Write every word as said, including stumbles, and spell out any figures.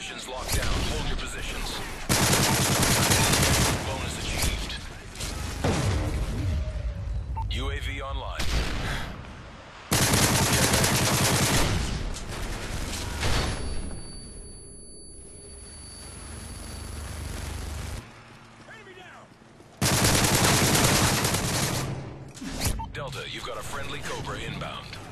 positions locked down. Hold your positions. Bonus achieved. U A V online. Delta, you've got a friendly Cobra inbound.